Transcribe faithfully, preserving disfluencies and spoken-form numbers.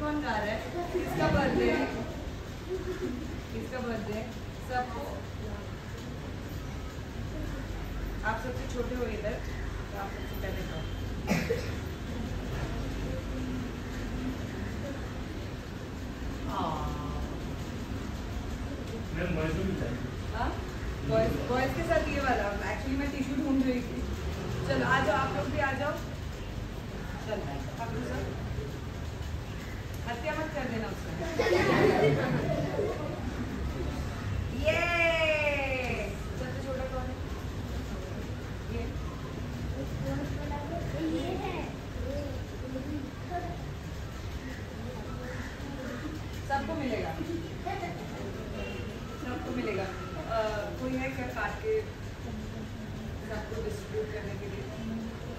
कौन गा रहा है? किसका बर्थडे है? किसका बर्थडे है? सबको। आप सबसे छोटे हो इधर, तो आप सबसे पहले गाओ। बॉयज बॉयज के साथ ये वाला एक्चुअली मैं टिश्यू ढूंढ रही थी। चलो आ जाओ, आप लोग भी आ जाओ। चलो आप लोग सब हत्या मत कर देना उसका। ये सबसे छोटा कौन है? ये सबको मिलेगा, सबको मिलेगा। uh, कोई है क्या काट के सबको डिस्ट्रीब्यूट करने के लिए?